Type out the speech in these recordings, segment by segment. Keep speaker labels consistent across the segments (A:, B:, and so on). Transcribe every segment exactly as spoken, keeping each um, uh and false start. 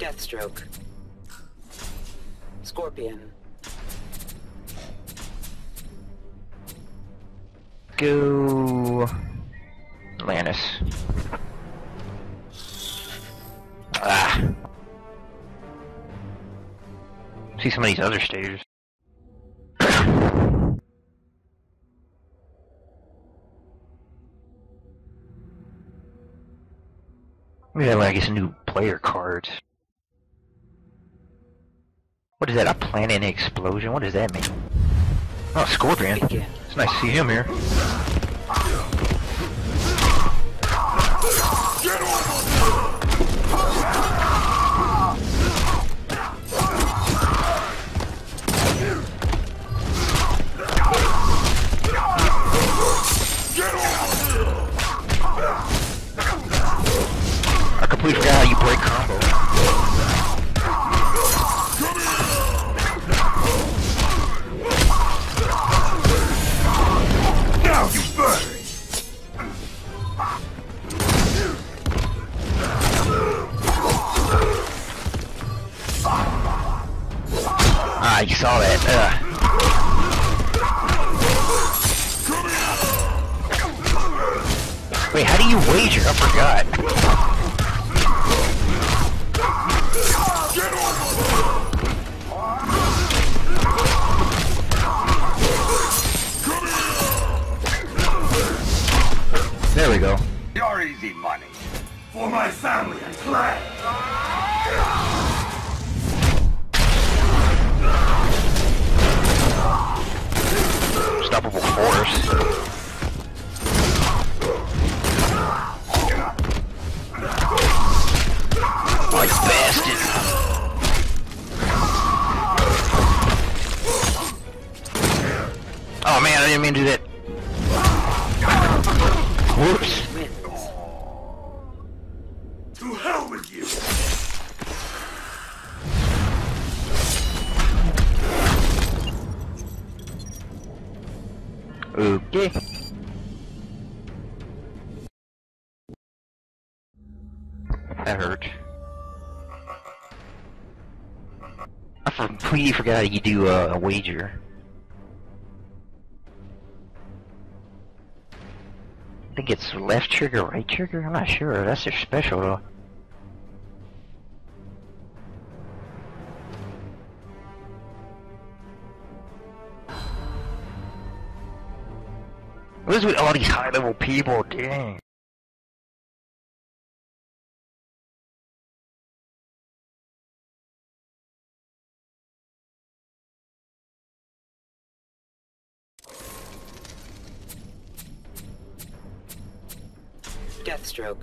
A: Deathstroke. Scorpion.
B: Go Atlantis. Ah. See some of these other stairs. We have, I guess, a new player card. What is that? A planet explosion? What does that mean? Oh, Scorpion. It's nice to see him here. I completely forgot how you break combo. Ah, you saw that. Ugh. Wait, how do you wager? I forgot. There we go.
C: Your easy money. For my family and clan.
B: Unstoppable force. Oh, you bastard. Oh man, I didn't mean to do that. Whoops.
C: To hell with you.
B: Okay. That hurt. I completely forgot how you do uh, a wager. I think it's left trigger, right trigger? I'm not sure. That's their special though. What is with all these high level people? Dang.
A: Deathstroke.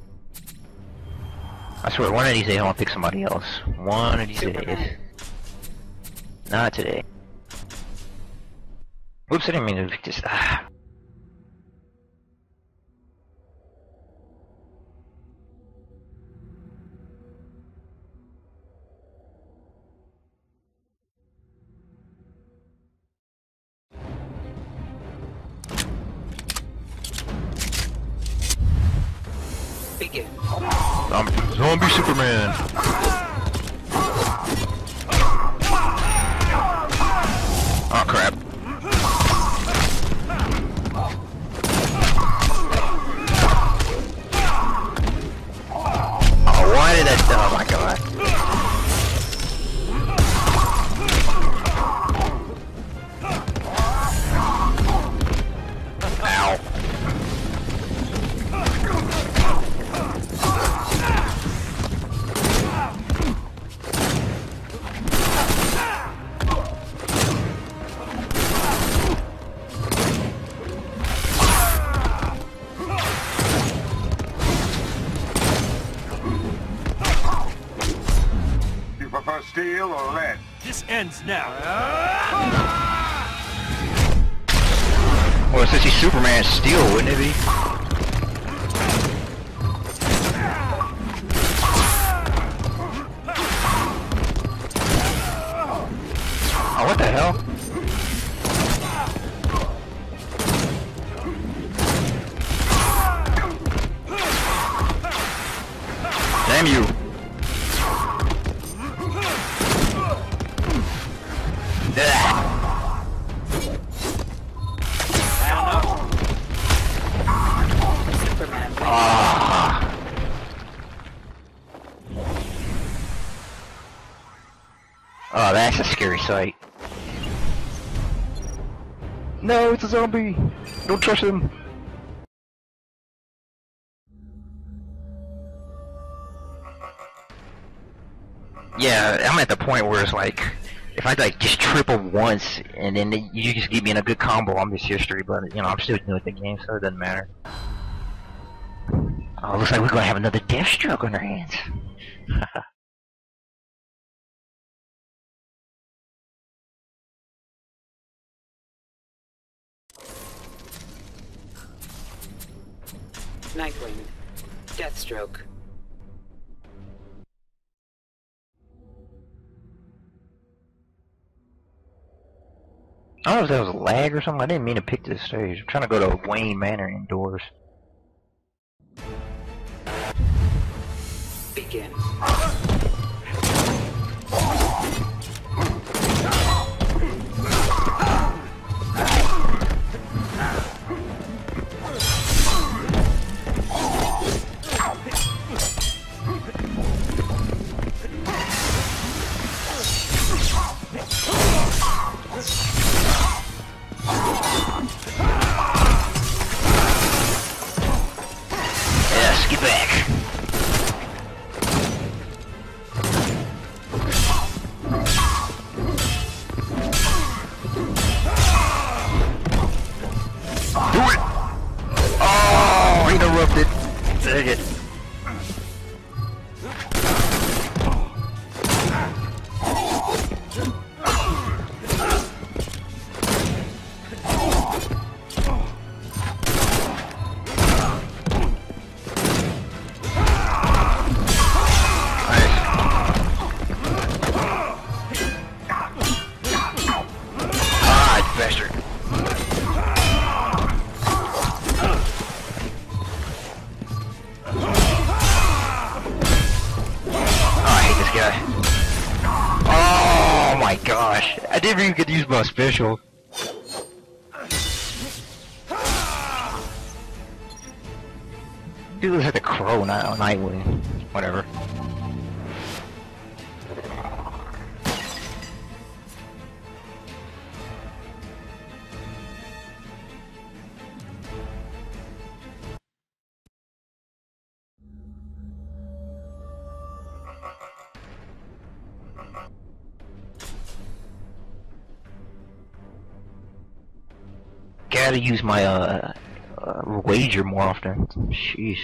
B: I swear, one of these days I want to pick somebody else. One of these
A: Superman.
B: days. Not today. Oops, I didn't mean to just. Ah.
A: Begin.
B: Um, zombie Superman. Oh crap. Oh, why did that? Oh my god. Ow.
C: Steel or lead?
D: This ends now.
B: Well, since he's Superman, steel, wouldn't it be? Oh, what the hell? Damn you. That's a scary sight. No, it's a zombie! Don't trust him! Yeah, I'm at the point where it's like, if I like just triple once and then you just get me in a good combo, I'm just history. But you know, I'm still new at the game, so it doesn't matter. Oh, looks like we're gonna have another Deathstroke on our hands.
A: Nightwing. Deathstroke.
B: I don't know if that was a lag or something. I didn't mean to pick this stage. I'm trying to go to Wayne Manor indoors.
A: Begin.
B: Yes, get back. Do it! Oh, interrupted. Dang it. Bastard. Oh, I hate this guy. Oh my gosh. I didn't even get to use my special. Dude looks like the Crow, not Nightwing. Whatever. Gotta use my uh, uh wager more often. Sheesh.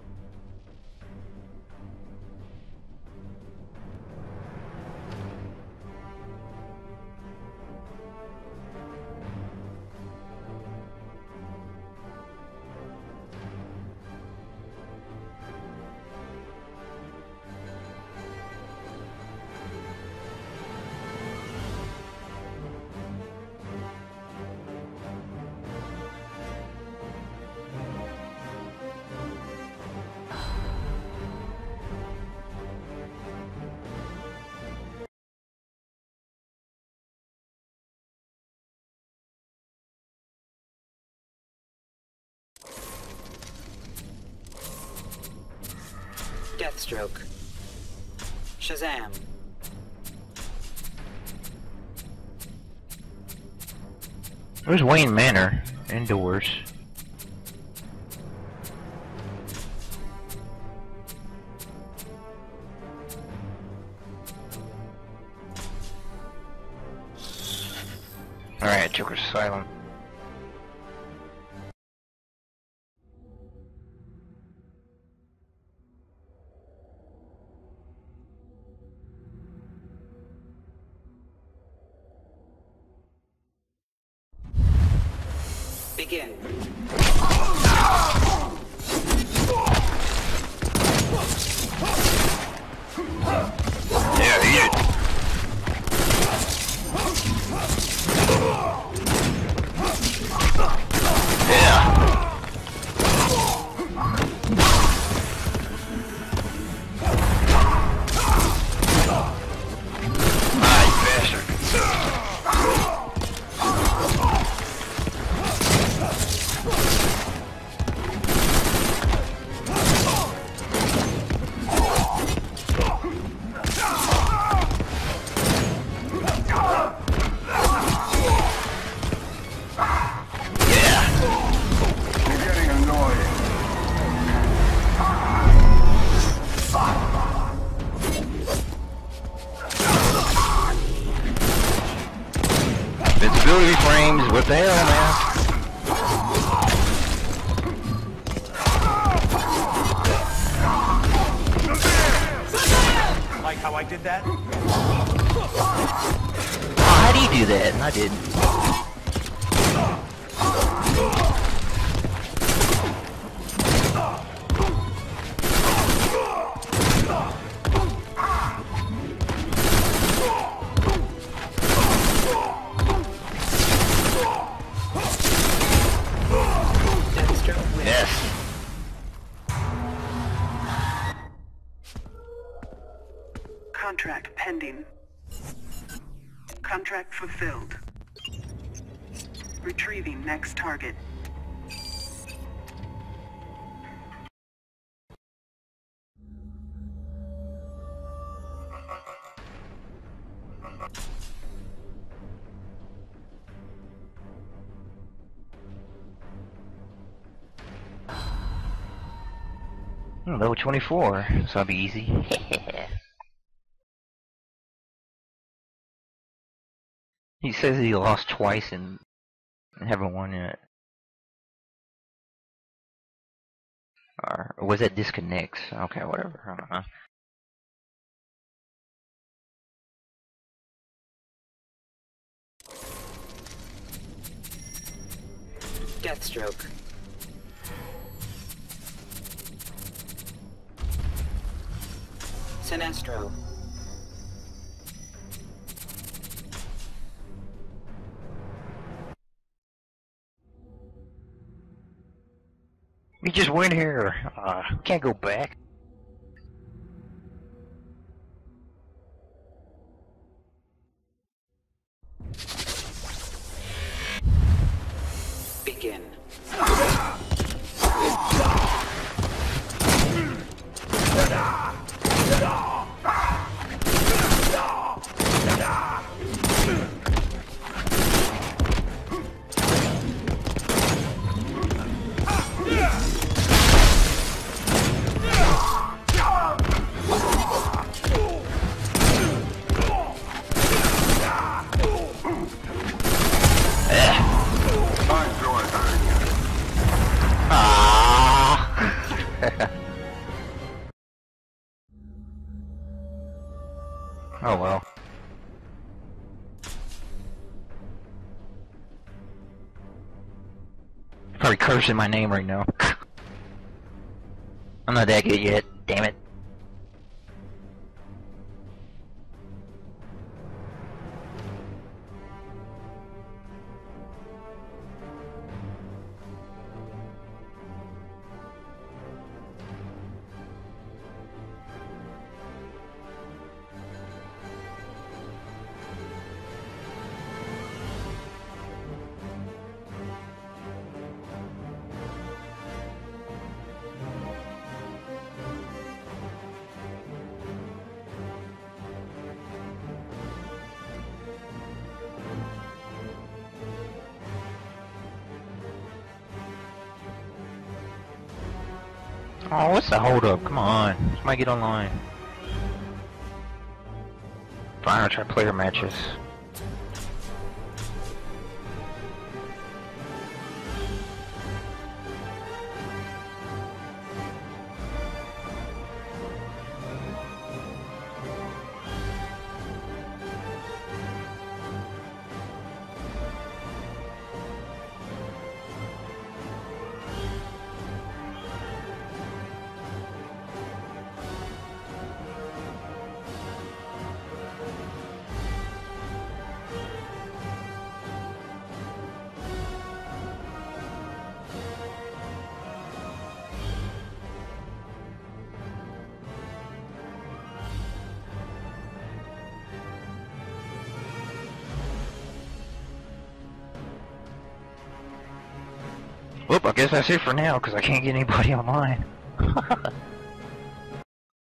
A: Deathstroke. Shazam.
B: Where's Wayne Manor? Indoors. Alright, Joker's silent.
A: Begin.
B: Yeah, eat it. Yeah. Ah, you bastard. What the hell, man?
C: Like how I did that?
B: Oh, how do you do that? I didn't. Yes.
D: Contract pending. Contract fulfilled. Retrieving next target.
B: Hmm, level twenty-four, so that'll be easy. He says he lost twice and haven't won yet. Or was that disconnects? Okay, whatever. I don't know.
A: Deathstroke. Sinestro.
B: We just went here. Uh, can't go back.
A: Begin.
B: Oh well. Probably cursing my name right now. I'm not that good yet, damn it. Oh, what's the hold up? Come on. Somebody get online. Fine, I'll try player matches. Whoop, I guess that's it for now, because I can't get anybody online.